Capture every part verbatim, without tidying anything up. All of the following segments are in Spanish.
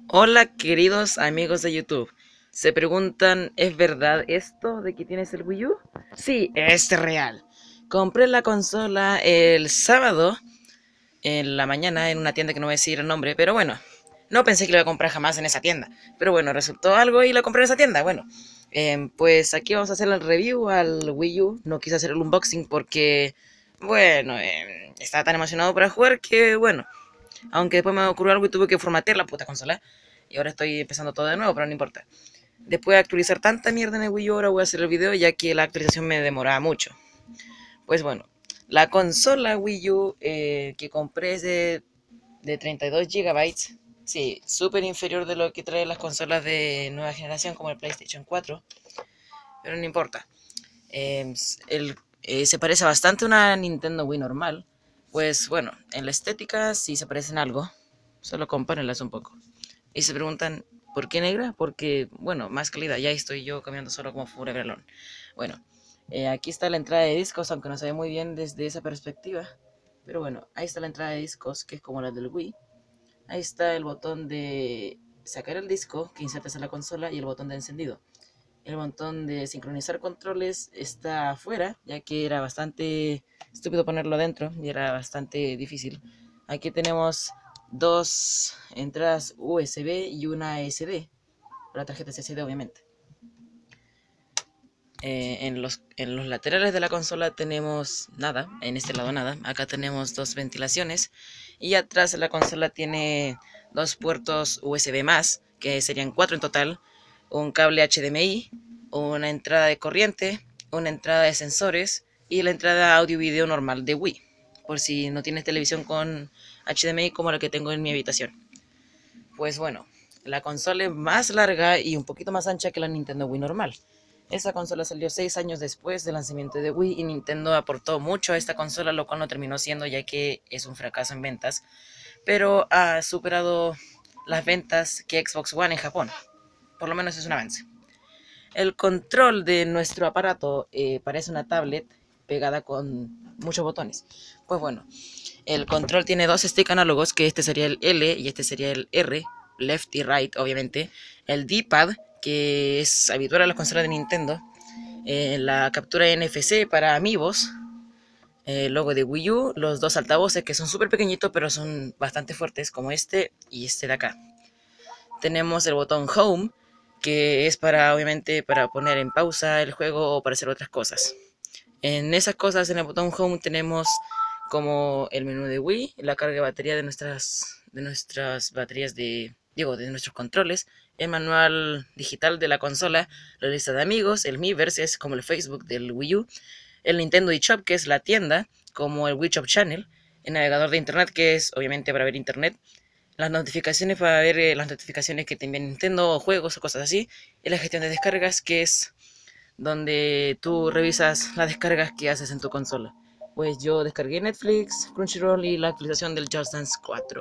Hola queridos amigos de YouTube. Se preguntan, ¿es verdad esto de que tienes el Wii U? Sí, es real. Compré la consola el sábado en la mañana en una tienda que no voy a decir el nombre, pero bueno, no pensé que la iba a comprar jamás en esa tienda. Pero bueno, resultó algo y la compré en esa tienda. Bueno, eh, pues aquí vamos a hacer el review al Wii U. No quise hacer el unboxing porque, bueno, eh, estaba tan emocionado para jugar que, bueno, aunque después me ocurrió algo y tuve que formatear la puta consola. Y ahora estoy empezando todo de nuevo, pero no importa. Después de actualizar tanta mierda en el Wii U, ahora voy a hacer el video ya que la actualización me demoraba mucho. Pues bueno, la consola Wii U eh, que compré es de, de treinta y dos gigabytes. Sí, súper inferior de lo que traen las consolas de nueva generación como el PlayStation cuatro. Pero no importa. Eh, el, eh, se parece bastante a una Nintendo Wii normal. Pues bueno, en la estética sí se parecen algo. Solo compárenlas un poco. Y se preguntan, ¿por qué negra? Porque, bueno, más calidad. Ya estoy yo cambiando solo como Forever Alone. Bueno, eh, aquí está la entrada de discos, aunque no se ve muy bien desde esa perspectiva. Pero bueno, ahí está la entrada de discos, que es como la del Wii. Ahí está el botón de sacar el disco que insertas en la consola y el botón de encendido. El botón de sincronizar controles está afuera, ya que era bastante estúpido ponerlo adentro y era bastante difícil. Aquí tenemos dos entradas U S B y una S D, la tarjeta S S D obviamente. Eh, en, los, en los laterales de la consola tenemos nada, en este lado nada, acá tenemos dos ventilaciones y atrás la consola tiene dos puertos U S B más, que serían cuatro en total, un cable H D M I, una entrada de corriente, una entrada de sensores y la entrada audio-video normal de Wii, por si no tienes televisión con H D M I como la que tengo en mi habitación. Pues bueno, la consola es más larga y un poquito más ancha que la Nintendo Wii normal. Esa consola salió seis años después del lanzamiento de Wii y Nintendo aportó mucho a esta consola, lo cual no terminó siendo ya que es un fracaso en ventas, pero ha superado las ventas que Xbox One en Japón. Por lo menos es un avance. El control de nuestro aparato eh, parece una tablet pegada con muchos botones. Pues bueno, el control tiene dos stick análogos, que este sería el L y este sería el R, left y right, obviamente. El D-pad, que es habitual a las consolas de Nintendo. Eh, la captura N F C para amigos. El logo de Wii U, los dos altavoces que son súper pequeñitos pero son bastante fuertes, como este y este de acá. Tenemos el botón Home, que es para, obviamente, para poner en pausa el juego o para hacer otras cosas. En esas cosas, en el botón Home tenemos como el menú de Wii, la carga de batería de nuestras, de nuestras baterías de, digo, de nuestros controles, el manual digital de la consola, la lista de amigos, el Miiverse, es como el Facebook del Wii U, el Nintendo eShop, que es la tienda, como el Wii Shop Channel, el navegador de internet, que es obviamente para ver internet, las notificaciones para ver eh, las notificaciones que te envían Nintendo o juegos o cosas así, y la gestión de descargas, que es donde tú revisas las descargas que haces en tu consola. Pues yo descargué Netflix, Crunchyroll y la actualización del Just Dance cuatro.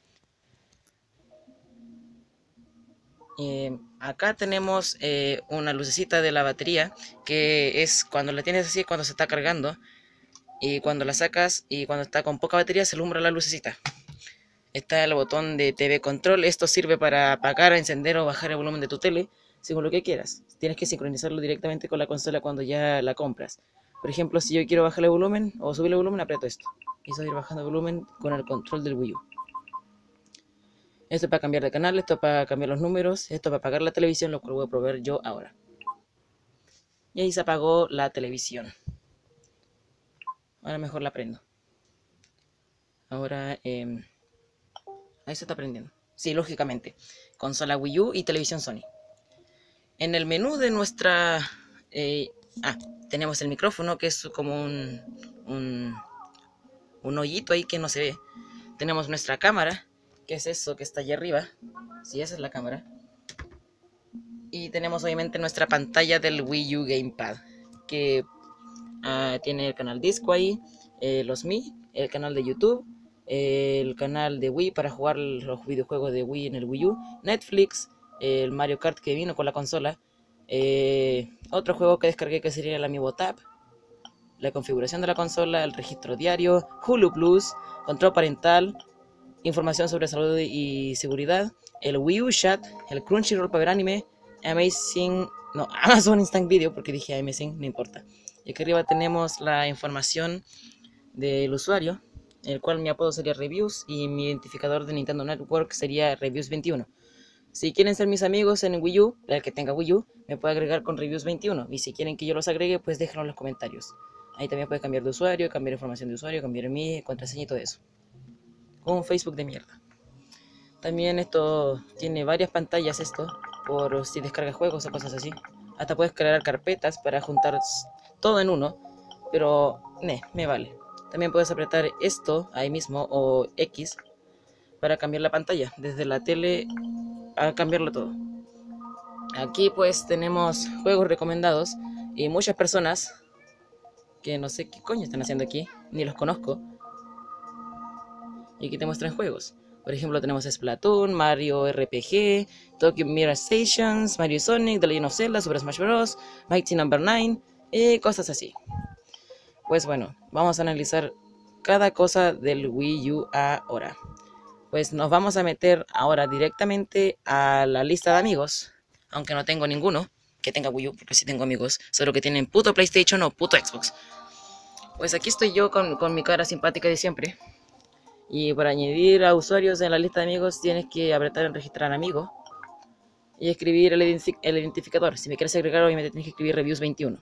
Eh, acá tenemos eh, una lucecita de la batería que es cuando la tienes así, cuando se está cargando, y cuando la sacas y cuando está con poca batería se alumbra la lucecita. Está el botón de T V Control. Esto sirve para apagar, encender o bajar el volumen de tu tele según lo que quieras. Tienes que sincronizarlo directamente con la consola cuando ya la compras. Por ejemplo, si yo quiero bajar el volumen o subir el volumen, aprieto esto. Y se va a ir bajando el volumen con el control del Wii U. Esto es para cambiar de canal, esto es para cambiar los números, esto es para apagar la televisión, lo cual voy a probar yo ahora. Y ahí se apagó la televisión. Ahora mejor la prendo. Ahora, eh, ahí se está prendiendo. Sí, lógicamente. Consola Wii U y televisión Sony. En el menú de nuestra... Eh, ah, tenemos el micrófono, que es como un, un, un hoyito ahí que no se ve. Tenemos nuestra cámara, que es eso que está allá arriba. Sí, esa es la cámara. Y tenemos obviamente nuestra pantalla del Wii U Gamepad, que uh, tiene el canal disco ahí, eh, los Mi, el canal de YouTube, eh, el canal de Wii para jugar los videojuegos de Wii en el Wii U, Netflix, eh, el Mario Kart que vino con la consola, eh, otro juego que descargué que sería el Amiibo Tab, la configuración de la consola, el registro diario, Hulu Plus, control parental, información sobre salud y seguridad, el Wii U Chat, el Crunchyroll para ver anime, Amazing, no, Amazon Instant Video, porque dije Amazing, no importa. Y aquí arriba tenemos la información del usuario, el cual mi apodo sería Reviews y mi identificador de Nintendo Network sería Reviews veintiuno. Si quieren ser mis amigos en Wii U, el que tenga Wii U, me puede agregar con Reviews veintiuno. Y si quieren que yo los agregue, pues déjenlo en los comentarios. Ahí también puedes cambiar de usuario, cambiar información de usuario, cambiar mi contraseña y todo eso. Con un Facebook de mierda. También esto tiene varias pantallas esto, por si descargas juegos o cosas así. Hasta puedes crear carpetas para juntar todo en uno, pero ne, me vale. También puedes apretar esto ahí mismo o X para cambiar la pantalla, desde la tele a cambiarlo todo. Aquí pues tenemos juegos recomendados y muchas personas que no sé qué coño están haciendo aquí, ni los conozco. Y aquí te muestran juegos. Por ejemplo, tenemos Splatoon, Mario R P G, Tokyo Mirror Stations, Mario Sonic, The Legend of Zelda, Super Smash Bros, Mighty Number nueve y cosas así. Pues bueno, vamos a analizar cada cosa del Wii U ahora. Pues nos vamos a meter ahora directamente a la lista de amigos, aunque no tengo ninguno que tenga Wii U, porque sí tengo amigos, solo que tienen puto PlayStation o puto Xbox. Pues aquí estoy yo con, con mi cara simpática de siempre. Y para añadir a usuarios en la lista de amigos tienes que apretar en registrar amigo y escribir el, identif el identificador. Si me quieres agregar, obviamente tienes que escribir Reviews veintiuno.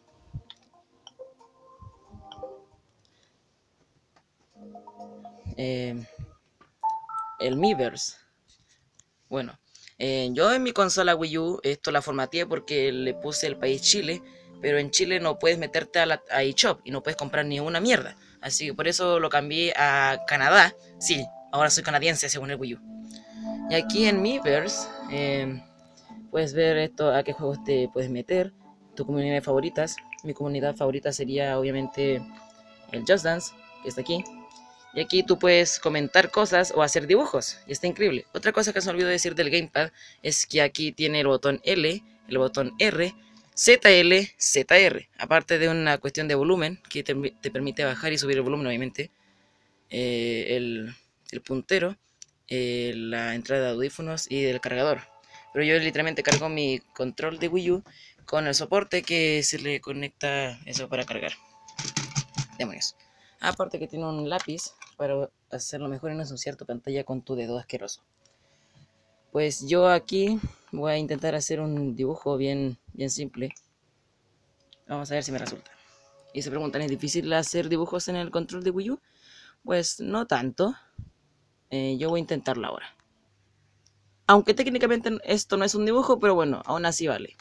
Eh, el Miiverse. Bueno, eh, yo en mi consola Wii U esto la formateé porque le puse el país Chile, pero en Chile no puedes meterte a, la, a eShop y no puedes comprar ni una mierda. Así que por eso lo cambié a Canadá. Sí, ahora soy canadiense según el Wii U. Y aquí en Miiverse eh, puedes ver esto, a qué juegos te puedes meter, tu comunidad de favoritas. Mi comunidad favorita sería obviamente el Just Dance, que está aquí. Y aquí tú puedes comentar cosas o hacer dibujos. Y está increíble. Otra cosa que se me olvidó decir del gamepad es que aquí tiene el botón L, el botón R, Z L, Z R. Aparte de una cuestión de volumen que te, te permite bajar y subir el volumen, obviamente. Eh, el, el puntero, eh, la entrada de audífonos y del cargador. Pero yo literalmente cargo mi control de Wii U con el soporte que se le conecta eso para cargar. Demonios. Aparte que tiene un lápiz para hacerlo mejor y no ensuciar tu pantalla con tu dedo asqueroso. Pues yo aquí voy a intentar hacer un dibujo bien, bien simple. Vamos a ver si me resulta. Y se preguntan, ¿es difícil hacer dibujos en el control de Wii U? Pues no tanto. Eh, yo voy a intentarlo ahora. Aunque técnicamente esto no es un dibujo, pero bueno, aún así vale.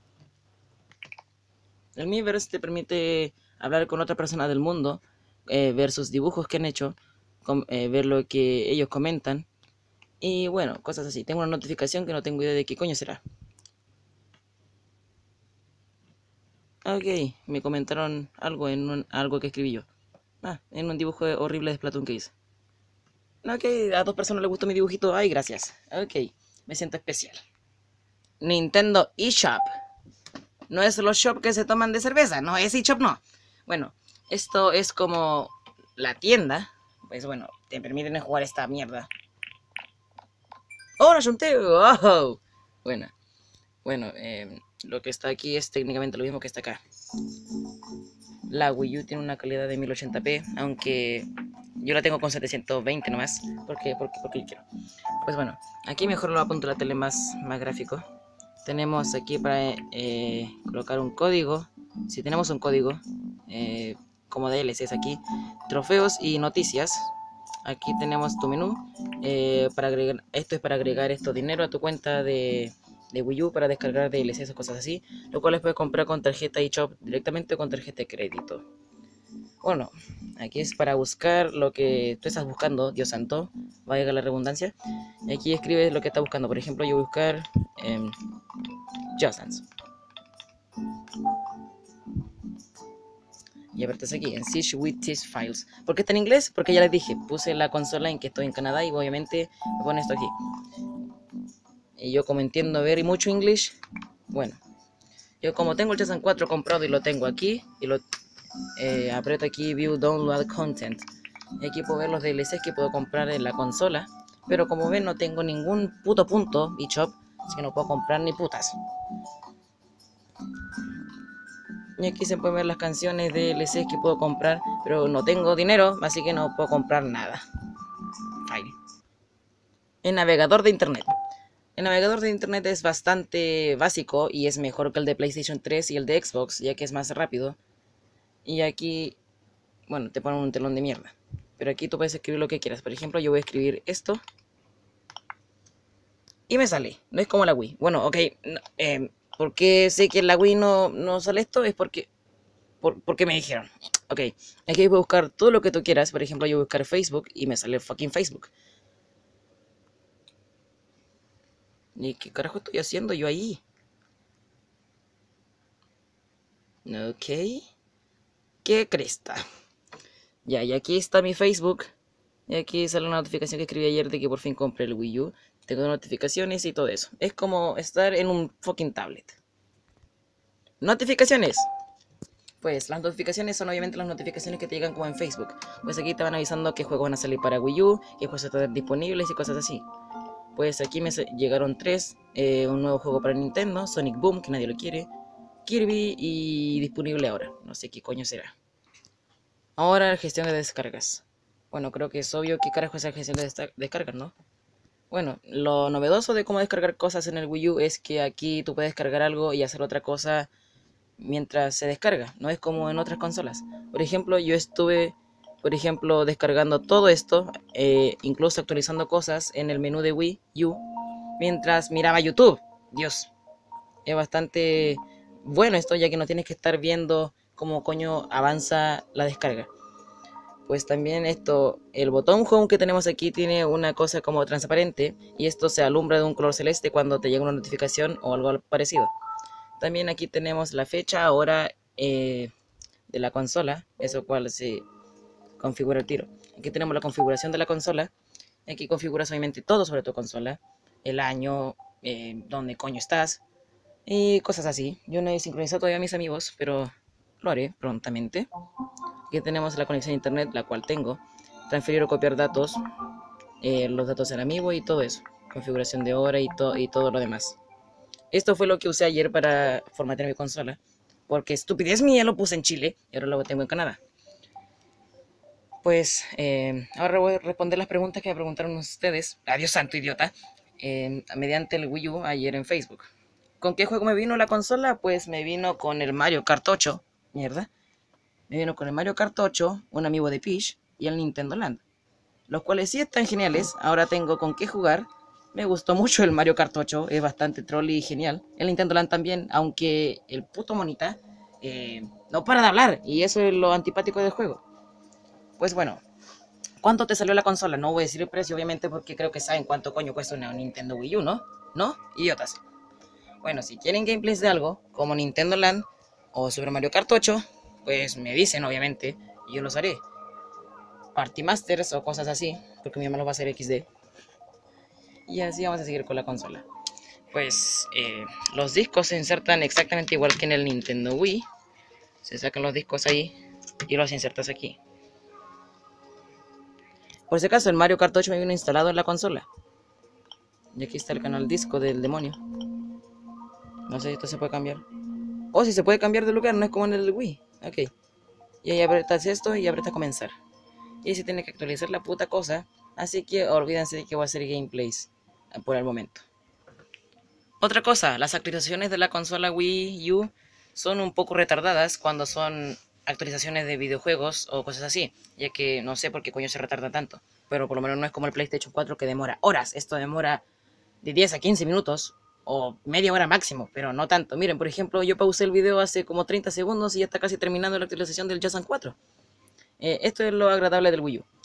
El Miiverse te permite hablar con otra persona del mundo, eh, ver sus dibujos que han hecho, com eh, ver lo que ellos comentan y bueno, cosas así. Tengo una notificación que no tengo idea de qué coño será. Ok, me comentaron algo en un, algo que escribí yo. Ah, en un dibujo horrible de Splatoon que hice. Ok, a dos personas les gustó mi dibujito. Ay, gracias. Ok, me siento especial. Nintendo eShop. No es los shop que se toman de cerveza, no, es eShop no. Bueno, esto es como la tienda. Pues bueno, te permiten jugar esta mierda. ¡Oh, no junté! ¡Oh! Bueno, bueno eh, lo que está aquí es técnicamente lo mismo que está acá. La Wii U tiene una calidad de mil ochenta p, aunque yo la tengo con setecientos veinte nomás. ¿Por qué? Porque, porque yo quiero. Pues bueno, aquí mejor lo apunto a la tele más, más gráfico. Tenemos aquí para eh, colocar un código. Si tenemos un código, eh, como D L Cs aquí, trofeos y noticias. Aquí tenemos tu menú. Eh, para agregar, esto es para agregar esto dinero a tu cuenta de, de Wii U para descargar D L Cs o cosas así. Lo cual les puedes comprar con tarjeta eShop directamente o con tarjeta de crédito. Bueno, aquí es para buscar lo que tú estás buscando, Dios santo, vaya la redundancia. Y aquí escribes lo que estás buscando. Por ejemplo, yo voy a buscar eh, Just Dance. Y apretas aquí en Search with these files. ¿Por qué está en inglés? Porque ya les dije, puse la consola en que estoy en Canadá y obviamente me pone esto aquí. Y yo como entiendo ver y mucho English, bueno, yo como tengo el Just Dance cuatro comprado y lo tengo aquí, y lo eh, aprieto aquí View Download Content. Y aquí puedo ver los D L Cs que puedo comprar en la consola. Pero como ven, no tengo ningún puto punto eShop, así que no puedo comprar ni putas. Y aquí se pueden ver las canciones de D L Cs que puedo comprar, pero no tengo dinero, así que no puedo comprar nada. File. El navegador de internet. El navegador de internet es bastante básico y es mejor que el de PlayStation tres y el de Xbox, ya que es más rápido. Y aquí, bueno, te ponen un telón de mierda. Pero aquí tú puedes escribir lo que quieras. Por ejemplo, yo voy a escribir esto. Y me sale. No es como la Wii. Bueno, ok. No, eh, ¿por qué sé que en la Wii no, no sale esto? Es porque, por, porque me dijeron. Ok. Aquí voy a buscar todo lo que tú quieras. Por ejemplo, yo voy a buscar Facebook y me sale fucking Facebook. ¿Y qué carajo estoy haciendo yo ahí? Ok. ¿Qué cresta? Ya, y aquí está mi Facebook. Y aquí sale una notificación que escribí ayer de que por fin compré el Wii U. Tengo notificaciones y todo eso. Es como estar en un fucking tablet. Notificaciones. Pues las notificaciones son obviamente las notificaciones que te llegan como en Facebook. Pues aquí te van avisando qué juegos van a salir para Wii U, qué juegos están disponibles y cosas así. Pues aquí me llegaron tres. Eh, un nuevo juego para Nintendo, Sonic Boom, que nadie lo quiere. Kirby y disponible ahora. No sé qué coño será. Ahora gestión de descargas. Bueno, creo que es obvio qué carajo es la gestión de descargas, ¿no? Bueno, lo novedoso de cómo descargar cosas en el Wii U es que aquí tú puedes descargar algo y hacer otra cosa mientras se descarga. No es como en otras consolas. Por ejemplo, yo estuve, por ejemplo, descargando todo esto, eh, incluso actualizando cosas en el menú de Wii U, mientras miraba YouTube. Dios, es bastante bueno esto, ya que no tienes que estar viendo cómo coño avanza la descarga. Pues también esto, el botón home que tenemos aquí tiene una cosa como transparente y esto se alumbra de un color celeste cuando te llega una notificación o algo parecido. También aquí tenemos la fecha, hora eh, de la consola, eso cual se configura el tiro. Aquí tenemos la configuración de la consola, aquí configuras obviamente todo sobre tu consola, el año, eh, dónde coño estás y cosas así. Yo no he sincronizado todavía a mis amigos, pero lo haré prontamente. Aquí tenemos la conexión a internet, la cual tengo. Transferir o copiar datos, eh, los datos del amigo y todo eso. Configuración de hora y, to y todo lo demás. Esto fue lo que usé ayer para formatear mi consola. Porque estupidez mía lo puse en Chile y ahora lo tengo en Canadá. Pues eh, ahora voy a responder las preguntas que me preguntaron ustedes. Adiós santo idiota. Eh, mediante el Wii U ayer en Facebook. ¿Con qué juego me vino la consola? Pues me vino con el Mario Kart ocho. Mierda. Me vino con el Mario Kart ocho, un amiibo de Peach y el Nintendo Land. Los cuales sí están geniales, ahora tengo con qué jugar. Me gustó mucho el Mario Kart ocho, es bastante troll y genial. El Nintendo Land también, aunque el puto monita eh, no para de hablar y eso es lo antipático del juego. Pues bueno, ¿cuánto te salió la consola? No voy a decir el precio obviamente porque creo que saben cuánto coño cuesta una Nintendo Wii U, ¿no? ¿No? Idiotas. Bueno, si quieren gameplays de algo, como Nintendo Land o Super Mario Kart ocho, pues me dicen obviamente y yo los haré. Party Masters o cosas así, porque mi mamá lo va a hacer equis de. Y así vamos a seguir con la consola. Pues eh, los discos se insertan exactamente igual que en el Nintendo Wii. Se sacan los discos ahí y los insertas aquí. Por si acaso el Mario Kart ocho me vino instalado en la consola. Y aquí está el canal disco del demonio. No sé si esto se puede cambiar. O si se puede cambiar de lugar, no es como en el Wii. Ok. Y ahí apretas esto y apretas comenzar. Y se tiene que actualizar la puta cosa. Así que olvídense de que voy a hacer gameplays por el momento. Otra cosa, las actualizaciones de la consola Wii U son un poco retardadas cuando son actualizaciones de videojuegos o cosas así, ya que no sé por qué coño se retarda tanto, pero por lo menos no es como el PlayStation cuatro que demora horas. Esto demora de diez a quince minutos o media hora máximo, pero no tanto. Miren, por ejemplo, yo pausé el video hace como treinta segundos y ya está casi terminando la actualización del Just Dance cuatro. Eh, esto es lo agradable del Wii U.